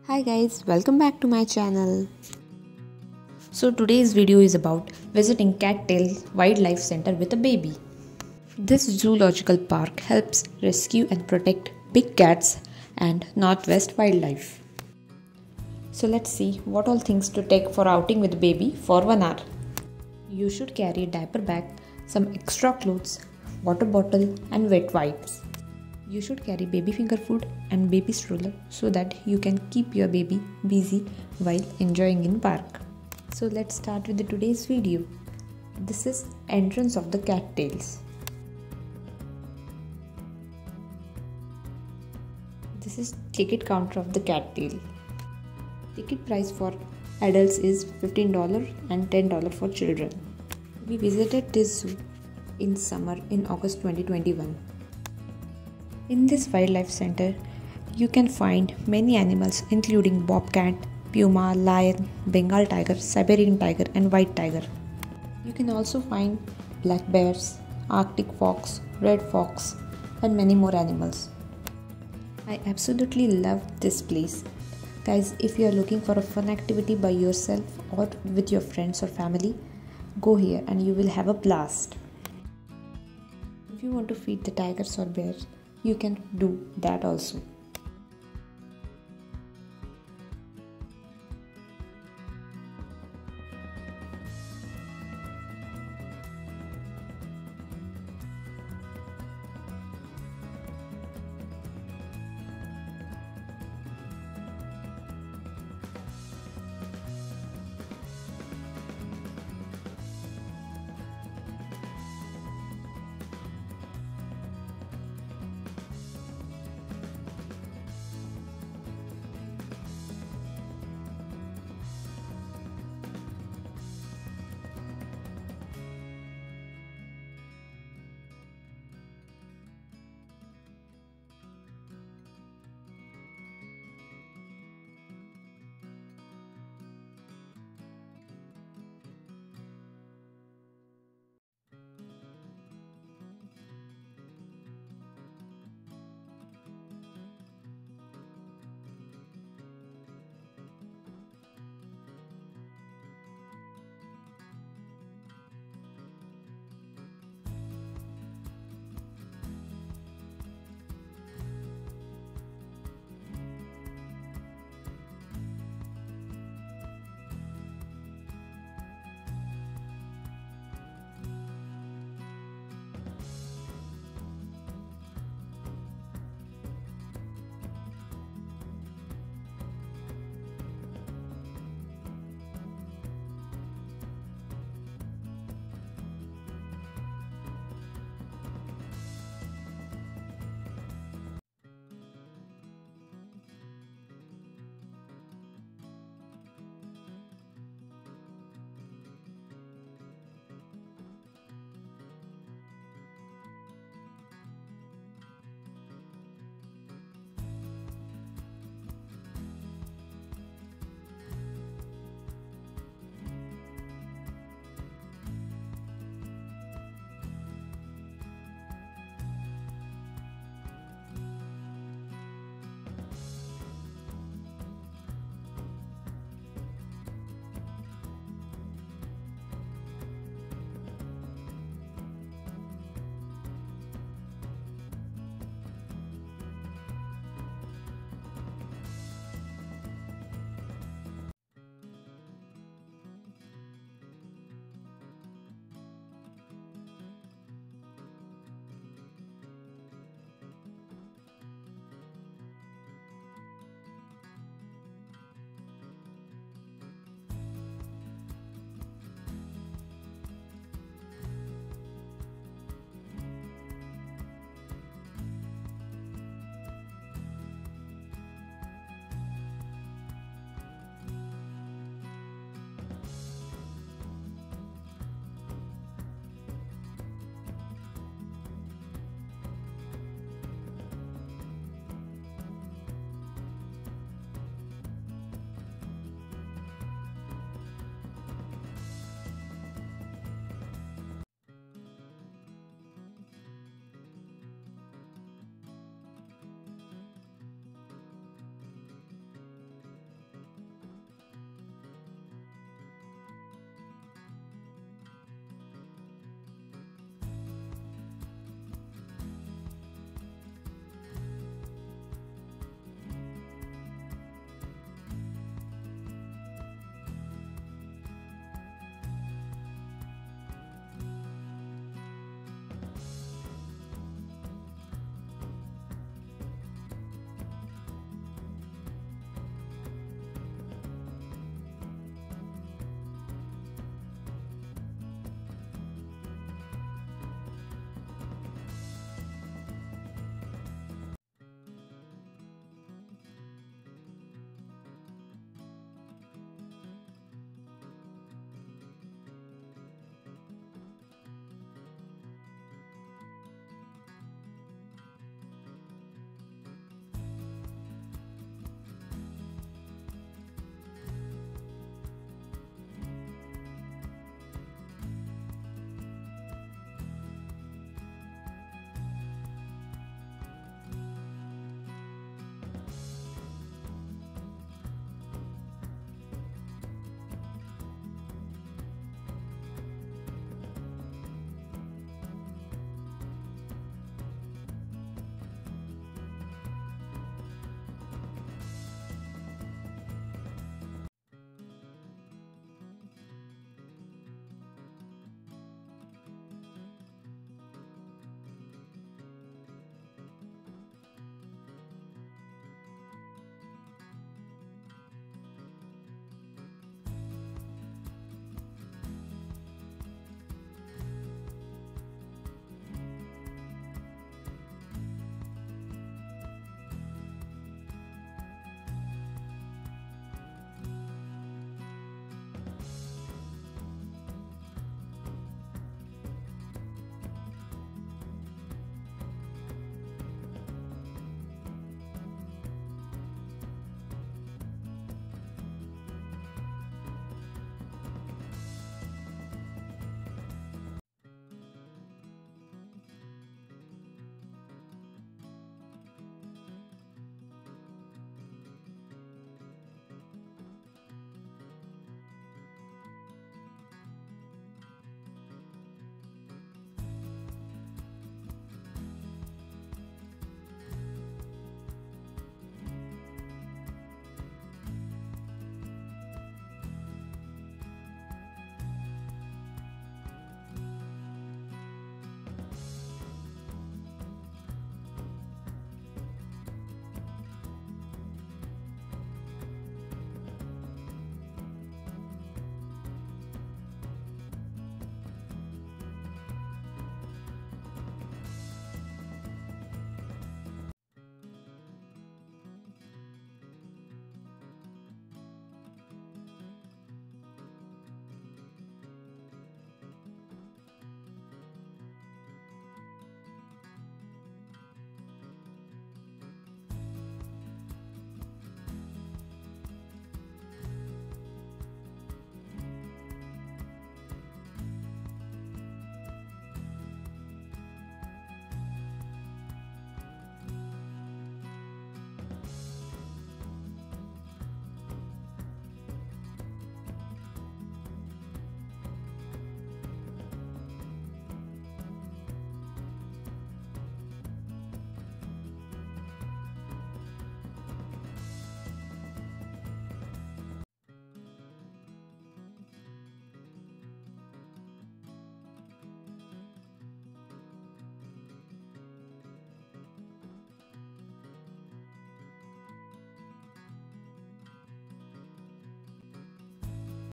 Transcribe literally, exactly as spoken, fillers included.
Hi guys, welcome back to my channel. So today's video is about visiting Cattail Wildlife Center with a baby. This zoological park helps rescue and protect big cats and northwest wildlife. So let's see what all things to take for outing with baby for one hour. You should carry a diaper bag, some extra clothes, water bottle and wet wipes. You should carry baby finger food and baby stroller so that you can keep your baby busy while enjoying in park. So let's start with the today's video. This is entrance of the cattails. This is ticket counter of the cattail. Ticket price for adults is fifteen dollars and ten dollars for children. We visited this zoo in summer in August twenty twenty-one. In this wildlife center, you can find many animals including bobcat, puma, lion, Bengal tiger, Siberian tiger and white tiger. You can also find black bears, Arctic fox, red fox and many more animals. I absolutely love this place. Guys, if you are looking for a fun activity by yourself or with your friends or family, go here and you will have a blast. If you want to feed the tigers or bears, you can do that also.